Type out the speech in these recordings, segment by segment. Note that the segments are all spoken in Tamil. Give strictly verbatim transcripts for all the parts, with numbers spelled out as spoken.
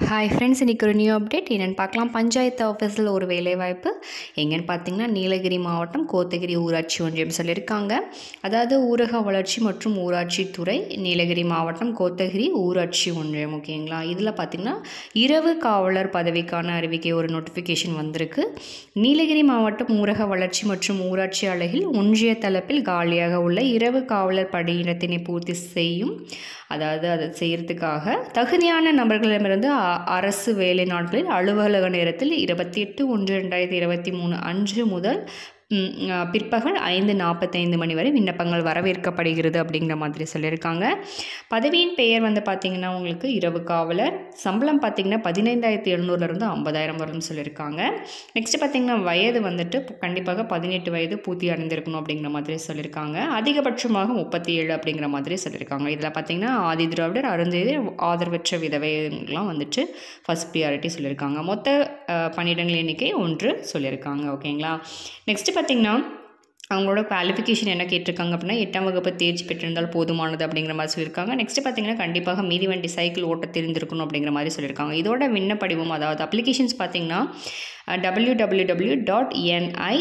ஹாய் ஃப்ரெண்ட்ஸ், இன்றைக்கி ஒரு நியூ அப்டேட் என்னென்னு பார்க்கலாம். பஞ்சாயத்து ஆஃபீஸில் ஒரு வேலைவாய்ப்பு எங்கேன்னு பார்த்தீங்கன்னா நீலகிரி மாவட்டம் கோத்தகிரி ஊராட்சி ஒன்றியம் சொல்லியிருக்காங்க. அதாவது ஊரக வளர்ச்சி மற்றும் ஊராட்சி துறை, நீலகிரி மாவட்டம் கோத்தகிரி ஊராட்சி ஒன்றியம். ஓகேங்களா? இதில் பார்த்திங்கன்னா இரவு காவலர் பதவிக்கான அறிவிக்கை ஒரு நோட்டிஃபிகேஷன் வந்திருக்கு. நீலகிரி மாவட்டம் ஊரக வளர்ச்சி மற்றும் ஊராட்சி அலகில் ஒன்றிய தளப்பில் காலியாக உள்ள இரவு காவலர் பணியிடத்தினை பூர்த்தி செய்யும் அதாவது அதை செய்கிறதுக்காக தகுதியான நபர்களிடமிருந்து அரசு வேலை நாட்களில் அலுவலக நேரத்தில் இருபத்தி எட்டு ஒன்று ரெண்டாயிரத்தி இருபத்தி மூணு அன்று முதல் பிற்பகல் ஐந்து நாற்பத்தைந்து மணி வரை விண்ணப்பங்கள் வரவேற்கப்படுகிறது அப்படிங்கிற மாதிரி சொல்லியிருக்காங்க. பதவியின் பெயர் வந்து பார்த்திங்கன்னா உங்களுக்கு இரவு காவலர். சம்பளம் பார்த்திங்கன்னா பதினைந்தாயிரத்தி எழுநூறுலேருந்து ஐம்பதாயிரம் வரும்னு சொல்லியிருக்காங்க. நெக்ஸ்ட் பார்த்திங்கன்னா வயது வந்துட்டு கண்டிப்பாக பதினெட்டு வயது பூர்த்தி அடைந்திருக்கணும் அப்படிங்கிற மாதிரி சொல்லியிருக்காங்க. அதிகபட்சமாக முப்பத்தி ஏழு அப்படிங்கிற மாதிரி சொல்லியிருக்காங்க. இதில் பார்த்திங்கன்னா ஆதி திராவிடர், அருந்ததி, ஆதரவற்ற விதவைலாம் வந்துட்டு ஃபஸ்ட் ப்ரியாரிட்டி சொல்லியிருக்காங்க. மொத்த பணியிடங்கள் எண்ணிக்கை ஒன்று சொல்லியிருக்காங்க. ஓகேங்களா? நெக்ஸ்ட்டு பார்த்திங்கன்னா அவங்களோட குவாலிஃபிகேஷன் என்ன கேட்டிருக்காங்க அப்படின்னா எட்டாம் வகுப்பு தேர்ச்சி பெற்றிருந்தால் போதுமானது அப்படிங்கிற மாதிரி சொல்லியிருக்காங்க. நெக்ஸ்ட்டு பார்த்திங்கன்னா கண்டிப்பாக மிதிவண்டி சைக்கிள் ஓட்ட தெரிந்திருக்கணும் அப்படிங்கிற மாதிரி சொல்லியிருக்காங்க. இதோட விண்ணப்படிவம் அதாவது அப்ளிகேஷன்ஸ் பார்த்திங்கன்னா W W W dot NI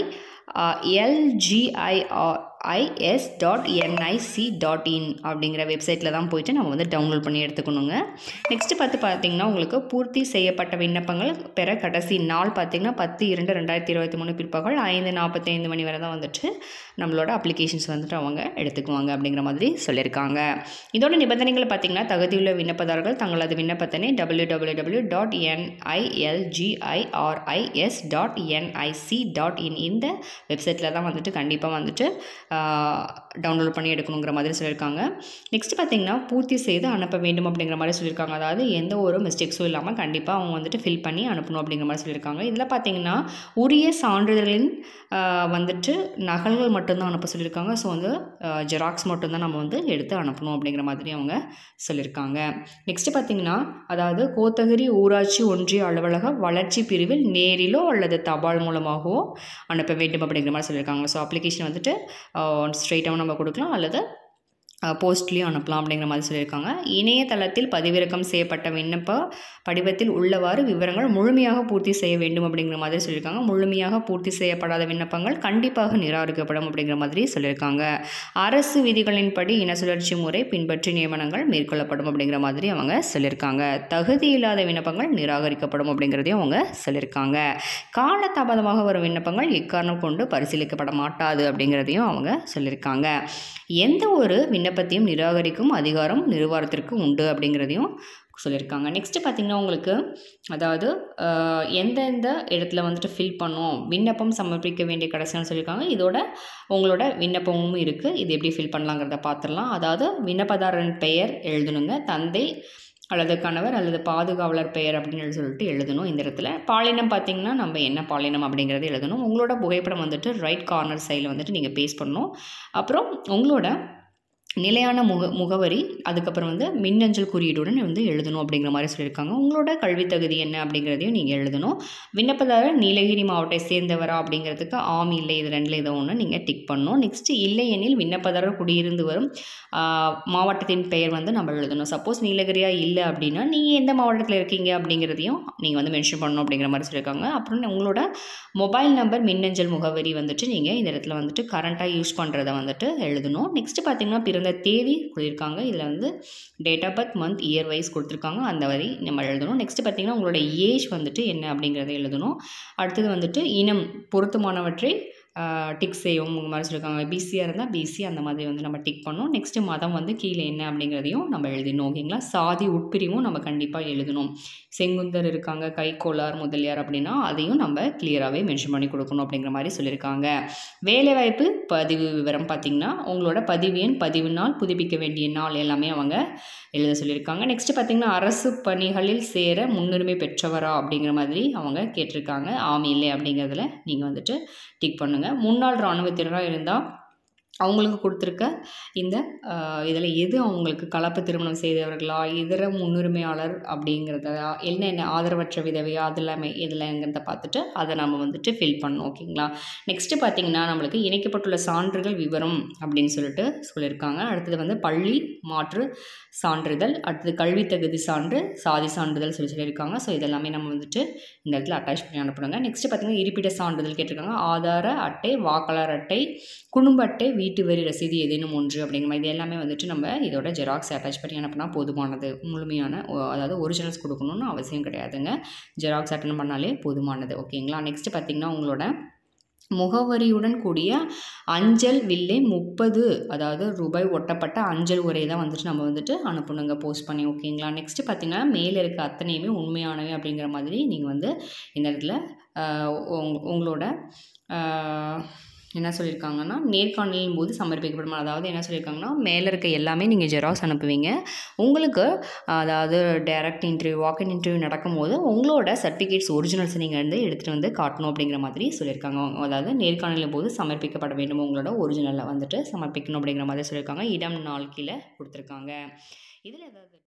LGIRIS dot NIC dot in அப்படிங்கிற வெப்சைட்டில் தான் போயிட்டு நம்ம வந்து டவுன்லோட் பண்ணி எடுத்துக்கணுங்க. நெக்ஸ்ட்டு பார்த்து பார்த்திங்கன்னா உங்களுக்கு பூர்த்தி செய்யப்பட்ட விண்ணப்பங்கள் பெற கடைசி நாள் பார்த்திங்கன்னா பத்து இரண்டு ரெண்டாயிரத்தி இருபத்தி மூணு பிற்பகல் ஐந்து நாற்பத்தைந்து மணி வரை தான் வந்துட்டு நம்மளோட அப்ளிகேஷன்ஸ் வந்துட்டு அவங்க எடுத்துக்குவாங்க அப்படிங்கிற மாதிரி சொல்லியிருக்காங்க. இதோட நிபந்தனைகள் பார்த்திங்கன்னா தகுதியுள்ள விண்ணப்பதாரர்கள் தங்களது விண்ணப்பத்தினை W W W dot NILGIRIS dot NIC dot in இந்த வெப்சைட்டில் தான் வந்துட்டு கண்டிப்பாக வந்துட்டு டவுன்லோட் பண்ணி எடுக்கணுங்கிற மாதிரி சொல்லியிருக்காங்க. நெக்ஸ்ட் பார்த்திங்கன்னா பூர்த்தி செய்து அனுப்ப வேண்டும் அப்படிங்கிற மாதிரி சொல்லியிருக்காங்க. அதாவது எந்த ஒரு மிஸ்டேக்ஸும் இல்லாமல் கண்டிப்பாக அவங்க வந்துட்டு ஃபில் பண்ணி அனுப்பணும் அப்படிங்கிற மாதிரி சொல்லியிருக்காங்க. இதில் பார்த்திங்கன்னா உரிய சான்றிதழ்களின் வந்துட்டு நகல்கள் மட்டும்தான் அனுப்ப சொல்லியிருக்காங்க. ஸோ வந்து ஜெராக்ஸ் மட்டும்தான் நம்ம வந்து எடுத்து அனுப்பணும் அப்படிங்கிற மாதிரி அவங்க சொல்லியிருக்காங்க. நெக்ஸ்ட்டு பார்த்திங்கன்னா அதாவது கோத்தகிரி ஊராட்சி ஒன்றிய அலுவலக வளர்ச்சி பிரிவில் நேரிலோ அல்லது தபால் மூலமாகவோ அனுப்ப வேண்டும் அப்படிங்கிற மாதிரி சொல்லியிருக்காங்க. ஸோ அப்ளிகேஷன் வந்துட்டு ஸ்ட்ரெயிட்டாகவும் நம்ம கொடுக்கலாம் அல்லது போஸ்ட்லேயும் அனுப்பலாம் அப்படிங்கிற மாதிரி சொல்லியிருக்காங்க. இணையதளத்தில் பதிவிறக்கம் செய்யப்பட்ட விண்ணப்ப படிவத்தில் உள்ளவாறு விவரங்கள் முழுமையாக பூர்த்தி செய்ய வேண்டும் அப்படிங்கிற மாதிரி சொல்லியிருக்காங்க. முழுமையாக பூர்த்தி செய்யப்படாத விண்ணப்பங்கள் கண்டிப்பாக நிராகரிக்கப்படும் அப்படிங்கிற மாதிரி சொல்லியிருக்காங்க. அரசு விதிகளின்படி இன சுழற்சி முறை பின்பற்றி நியமனங்கள் மேற்கொள்ளப்படும் அப்படிங்கிற மாதிரி அவங்க சொல்லியிருக்காங்க. தகுதி இல்லாத விண்ணப்பங்கள் நிராகரிக்கப்படும் அப்படிங்கிறதையும் அவங்க சொல்லியிருக்காங்க. காலதாமதமாக வரும் விண்ணப்பங்கள் எக்காரணம் கொண்டு பரிசீலிக்கப்பட மாட்டாது அப்படிங்கிறதையும் அவங்க சொல்லியிருக்காங்க. எந்த ஒரு விண்ணப்பத்தையும் நிராகரிக்கும் அதிகாரம் நிர்வாகத்திற்கு உண்டு அப்படிங்கிறதையும் சொல்லியிருக்காங்க. நெக்ஸ்ட்டு பார்த்திங்கன்னா உங்களுக்கு அதாவது எந்தெந்த இடத்துல வந்துட்டு ஃபில் பண்ணோம் விண்ணப்பம் சமர்ப்பிக்க வேண்டிய கடைசின்னு சொல்லியிருக்காங்க. இதோட உங்களோட விண்ணப்பமும் இருக்குது. இது எப்படி ஃபில் பண்ணலாங்கிறத பார்த்துடலாம். அதாவது விண்ணப்பதாரன் பெயர் எழுதணுங்க. தந்தை அல்லது கணவர் அல்லது பாதுகாவலர் பெயர் அப்படின்னு சொல்லிட்டு எழுதணும். இந்த இடத்துல பாலினம் பார்த்திங்கன்னா நம்ம என்ன பாலினம் அப்படிங்கிறது எழுதணும். உங்களோட புகைப்படம் வந்துட்டு ரைட் கார்னர் சைடில் வந்துட்டு நீங்கள் பேஸ்ட் பண்ணணும். அப்புறம் உங்களோட நிலையான முக முகவரி அதுக்கப்புறம் வந்து மின்னஞ்சல் குறியீடுடன் வந்து எழுதணும் அப்படிங்கிற மாதிரி சொல்லியிருக்காங்க. உங்களோட கல்வி தகுதி என்ன அப்படிங்கிறதையும் நீங்கள் எழுதணும். விண்ணப்பதாரர் நீலகிரி மாவட்டத்தை சேர்ந்தவரா அப்படிங்கிறதுக்கு ஆம் இல்லை இது ரெண்டில் ஏதோ ஒன்று நீங்கள் டிக் பண்ணணும். நெக்ஸ்ட்டு இல்லை எனில் விண்ணப்பதாரர் குடியிருந்து வரும் மாவட்டத்தின் பெயர் வந்து நம்ம எழுதணும். சப்போஸ் நீலகிரியாக இல்லை அப்படின்னா நீங்கள் எந்த மாவட்டத்தில் இருக்கீங்க அப்படிங்கிறதையும் நீங்கள் வந்து மென்ஷன் பண்ணணும் அப்படிங்கிற மாதிரி சொல்லியிருக்காங்க. அப்புறம் உங்களோட மொபைல் நம்பர் மின்னஞ்சல் முகவரி வந்துட்டு நீங்கள் இந்த இடத்துல வந்துட்டு கரண்ட்டாக யூஸ் பண்ணுறதை வந்துட்டு எழுதணும். நெக்ஸ்ட்டு பார்த்திங்கன்னா பிறந்த தேதி கொடுத்துருக்காங்க. இதில் வந்து date of birth month year wise கொடுத்துருக்காங்க. அந்த வரி நம்ம எழுதணும். நெக்ஸ்ட்டு பார்த்திங்கன்னா உங்களோட ஏஜ் வந்துட்டு என்ன அப்படிங்கிறத எழுதணும். அடுத்தது வந்துட்டு இனம் பொருத்தமானவற்றை டிக் செய்யும் மாதிரி சொல்லியிருக்காங்க. பிசியாக இருந்தால் பிசி அந்த மாதிரி வந்து நம்ம டிக் பண்ணணும். நெக்ஸ்ட்டு மதம் வந்து கீழே என்ன அப்படிங்கிறதையும் நம்ம எழுதணும். ஓகேங்களா? சாதி உட்பிரிவும் நம்ம கண்டிப்பாக எழுதணும். செங்குந்தர் இருக்காங்க, கைக்கோளார், முதலியார் அப்படின்னா அதையும் நம்ம கிளியராகவே மென்ஷன் பண்ணி கொடுக்கணும் அப்படிங்கிற மாதிரி சொல்லியிருக்காங்க. வேலைவாய்ப்பு பதிவு விவரம் பார்த்திங்கன்னா உங்களோட பதிவு எண், பதிவு நாள், புதுப்பிக்க வேண்டிய நாள் எல்லாமே அவங்க எழுத சொல்லியிருக்காங்க. நெக்ஸ்ட்டு பார்த்திங்கன்னா அரசு பணிகளில் சேர முன்னுரிமை பெற்றவரா அப்படிங்கிற மாதிரி அவங்க கேட்டிருக்காங்க. ஆம் இல்லை அப்படிங்கிறதுல நீங்கள் வந்துட்டு டிக் பண்ணுங்கள். முன்னாள் இராணுவத்தினராக இருந்தால் அவங்களுக்கு கொடுத்துருக்க இந்த இதில் எது அவங்களுக்கு கலப்பு திருமணம் செய்தவர்களா, இதர முன்னுரிமையாளர் அப்படிங்கிறதா, என்னென்ன ஆதரவற்ற விதவையா, அது எல்லாமே இதில்ங்கிறத பார்த்துட்டு அதை நம்ம வந்துட்டு ஃபில் பண்ணணும். ஓகேங்களா. நெக்ஸ்ட்டு பார்த்திங்கன்னா நம்மளுக்கு இணைக்கப்பட்டுள்ள சான்றுகள் விவரம் அப்படின்னு சொல்லிட்டு சொல்லியிருக்காங்க. அடுத்தது வந்து பள்ளி மாற்று சான்றிதழ், அடுத்தது கல்வி தகுதி சான்று, சாதி சான்றிதழ் சொல்லி சொல்லியிருக்காங்க. ஸோ இதெல்லாமே நம்ம வந்துட்டு இந்த இடத்துல அட்டாச் பண்ணி அனுப்பணுங்க. நெக்ஸ்ட்டு பார்த்திங்கன்னா இருப்பிட சான்றிதழ் கேட்டிருக்காங்க. ஆதார அட்டை, வாக்காளர் அட்டை, குடும்ப அட்டை, வீட்டு வரி ரசீது ஏதேனும் ஒன்று அப்படிங்கிற மாதிரி இது எல்லாமே வந்துட்டு நம்ம இதோட ஜெராக்ஸ் அட்டாச் பண்ணி அனுப்பினா போதுமானது. முழுமையான அதாவது ஒரிஜினல்ஸ் கொடுக்கணும்னு அவசியம் கிடையாதுங்க. ஜெராக்ஸ் அட்டன் பண்ணாலே போதுமானது. ஓகேங்களா. நெக்ஸ்ட்டு பார்த்திங்கன்னா உங்களோட முகவரியுடன் கூடிய அஞ்சல் வில்லை முப்பது அதாவது ரூபாய் ஒட்டப்பட்ட அஞ்சல் உரை தான் வந்துட்டு நம்ம வந்துட்டு அனுப்பணுங்க போஸ்ட் பண்ணி. ஓகேங்களா. நெக்ஸ்ட்டு பார்த்திங்கன்னா மேலே இருக்க அத்தனையுமே உண்மையானவை அப்படிங்கிற மாதிரி நீங்கள் வந்து இந்த இடத்துல உங்களோட என்ன சொல்லியிருக்காங்கன்னா நேர்காணலின் போது சமர்ப்பிக்கப்படும். அதாவது என்ன சொல்லியிருக்காங்கன்னா மேலே இருக்க எல்லாமே நீங்கள் ஜெராக்ஸ் அனுப்புவீங்க. உங்களுக்கு அதாவது டைரக்ட் இன்டர்வியூ, வாக்கின் இன்டர்வியூ நடக்கும்போது உங்களோட சர்டிஃபிகேட்ஸ் ஒரிஜினல்ஸ் நீங்கள் வந்து எடுத்துகிட்டு வந்து காட்டணும் அப்படிங்கிற மாதிரி சொல்லியிருக்காங்க. அதாவது நேர்காணலின் போது சமர்ப்பிக்கப்பட வேண்டும், உங்களோட ஒரிஜினலை வந்துட்டு சமர்ப்பிக்கணும் அப்படிங்கிற மாதிரி சொல்லியிருக்காங்க. இடம் நாள் கீழே கொடுத்துருக்காங்க. இதில் ஏதாவது